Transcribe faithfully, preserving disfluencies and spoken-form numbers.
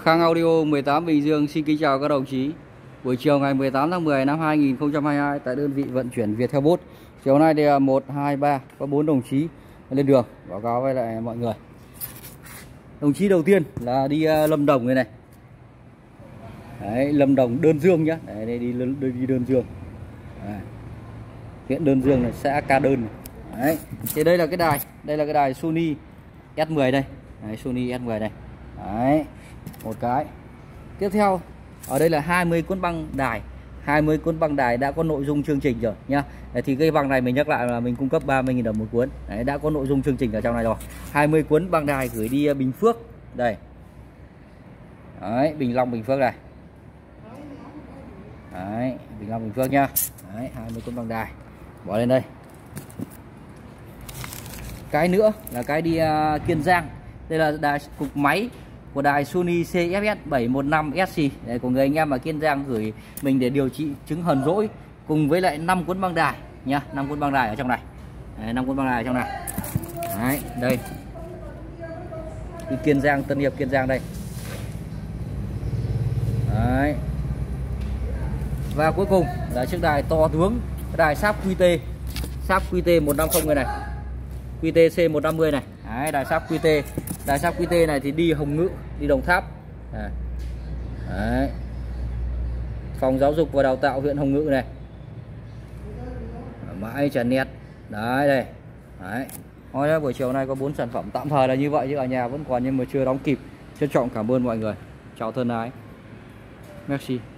Khang Audio mười tám Bình Dương xin kính chào các đồng chí. Buổi chiều ngày mười tám tháng mười năm hai nghìn không trăm hai mươi hai tại đơn vị vận chuyển Viettelbot. Chiều nay thì một, hai, ba có bốn đồng chí lên đường báo cáo với lại mọi người. Đồng chí đầu tiên là đi Lâm Đồng này này. Đấy, Lâm Đồng Đơn Dương nhá. Đấy, đây đi, đi, đi Đơn Dương. Đấy. Huyện Đơn Dương này, xã Ca Đơn này. Đấy. Thì đây là cái đài, đây là cái đài Sony S mười đây. Đấy, Sony S mười này. Đấy, một cái. Tiếp theo ở đây là hai mươi cuốn băng đài, hai mươi cuốn băng đài đã có nội dung chương trình rồi nhá. Đấy, thì cái băng này mình nhắc lại là mình cung cấp ba mươi nghìn đồng một cuốn. Đấy, đã có nội dung chương trình ở trong này rồi. hai mươi cuốn băng đài gửi đi Bình Phước đây. Đấy, Bình Long Bình Phước này. Đấy, Bình Long Bình Phước nhá. Đấy, hai mươi cuốn băng đài bỏ lên đây. Cái nữa là cái đi uh, Kiên Giang. Đây là đài cục máy của đài Sony C F S bảy một năm S C đấy, của người anh em ở Kiên Giang gửi mình để điều trị chứng hờn dỗi, cùng với lại năm cuốn băng đài nha, năm cuốn băng đài ở trong này. năm cuốn băng đài ở trong này. Đấy, đây. Đi Kiên Giang, Tân Hiệp Kiên Giang đây. Đấy. Và cuối cùng là chiếc đài to tướng, đài Sharp Q T, Sharp Q T một năm không này. Q T C một năm mươi này. Đấy, đài Sharp Q T. Đài Sharp Q T này thì đi Hồng Ngự, đi Đồng Tháp. Đấy. Phòng giáo dục và đào tạo huyện Hồng Ngự này. Mãi Trần Nét. Đấy đây. Đấy. Thôi buổi chiều nay có bốn sản phẩm tạm thời là như vậy, chứ ở nhà vẫn còn nhưng mà chưa đóng kịp. Trân trọng cảm ơn mọi người. Chào thân ái. Merci.